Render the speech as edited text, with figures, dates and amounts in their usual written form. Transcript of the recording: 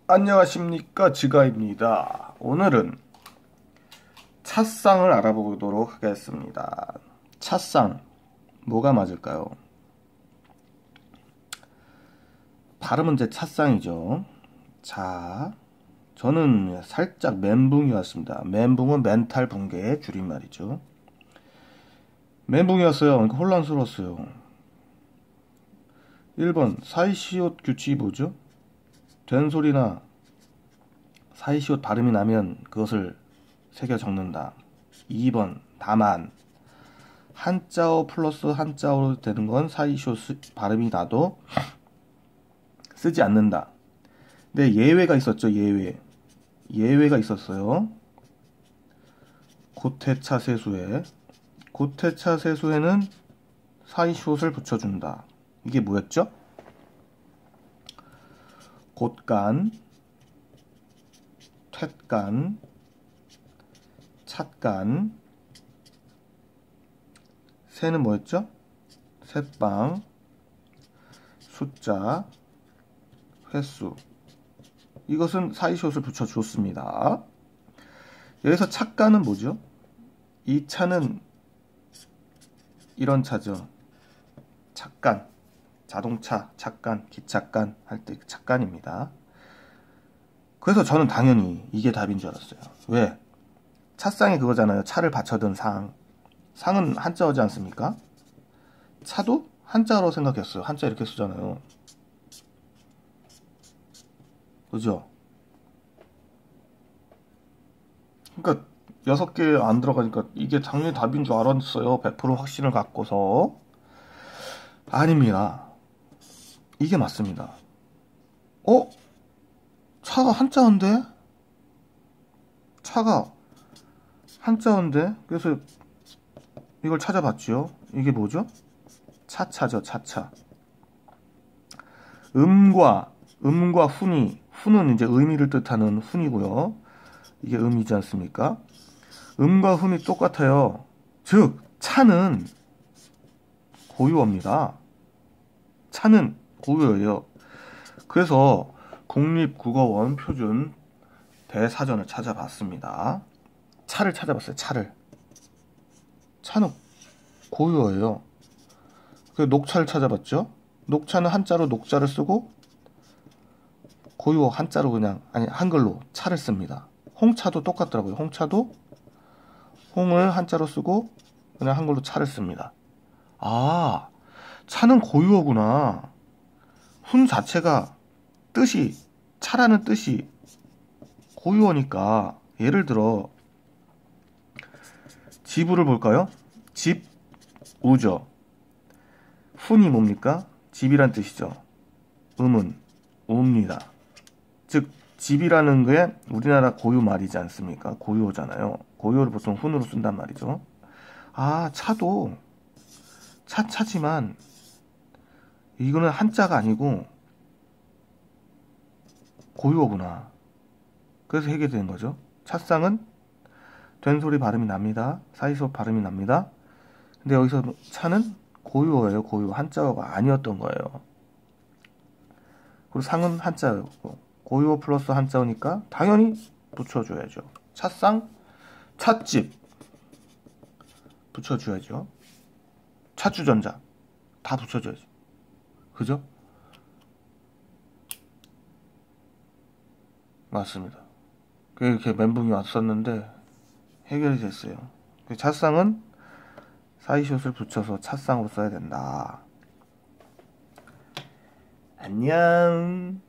안녕하십니까, 지가입니다. 오늘은 찻상을 알아보도록 하겠습니다. 찻상, 뭐가 맞을까요? 발음은 제 찻상이죠. 자, 저는 살짝 멘붕이 왔습니다. 멘붕은 멘탈 붕괴의 줄임말이죠. 멘붕이었어요. 그러니까 혼란스러웠어요. 1번 사이시옷 규칙이 뭐죠? 된소리나 사이시옷 발음이 나면 그것을 새겨 적는다. 2번 다만 한자어 플러스 한자어로 되는 건 사이시옷 발음이 나도 쓰지 않는다. 근데 예외가 있었죠. 예외가 있었어요. 고태차 세수에 고태차 세수에는 사이시옷을 붙여준다. 이게 뭐였죠? 곶간, 텟간, 찻간. 새는 뭐였죠? 새빵, 숫자, 횟수. 이것은 사이시옷을 붙여줬습니다. 여기서 찻간은 뭐죠? 이 차는 이런 차죠. 찻간, 자동차, 찻간, 기찻간 할 때 찻간입니다. 그래서 저는 당연히 이게 답인 줄 알았어요. 왜? 찻상이 그거잖아요. 차를 받쳐든 상. 상은 한자어지 않습니까? 차도 한자어로 생각했어요. 한자 이렇게 쓰잖아요. 그죠? 그러니까 6개 안 들어가니까 이게 당연히 답인 줄 알았어요. 100% 확신을 갖고서. 아닙니다. 이게 맞습니다. 어? 차가 한자어인데? 차가 한자어인데? 그래서 이걸 찾아봤죠. 이게 뭐죠? 차차죠. 차차. 음과 훈은 이제 의미를 뜻하는 훈이고요. 이게 음이지 않습니까? 음과 훈이 똑같아요. 즉 차는 고유어입니다. 차는 고유어예요. 그래서 국립국어원 표준 대사전을 찾아봤습니다. 차를 찾아봤어요. 차는 고유어예요. 그래서 녹차를 찾아봤죠. 녹차는 한자로 녹자를 쓰고 고유어 한자로 그냥 한글로 차를 씁니다. 홍차도 똑같더라고요. 홍차도 홍을 한자로 쓰고 그냥 한글로 차를 씁니다. 아, 차는 고유어구나. 훈 자체가 뜻이 차라는 뜻이 고유어니까 예를 들어 지부를 볼까요? 집, 우죠. 훈이 뭡니까? 집이란 뜻이죠. 음은 우입니다. 즉 집이라는 게 우리나라 고유 말이지 않습니까? 고유어잖아요. 고유어를 보통 훈으로 쓴단 말이죠. 아, 차도 차지만 이거는 한자가 아니고 고유어구나. 그래서 해결되는 거죠. 찻상은 된소리 발음이 납니다. 사이시옷 발음이 납니다. 근데 여기서 차는 고유어예요. 고유어. 한자어가 아니었던 거예요. 그리고 상은 한자어고 고유어 플러스 한자어니까 당연히 붙여줘야죠. 찻상, 찻집 붙여줘야죠. 차주전자 다 붙여줘야죠. 그죠? 맞습니다. 이렇게 멘붕이 왔었는데 해결이 됐어요. 찻상은 사이시옷을 붙여서 찻상으로 써야 된다. 안녕.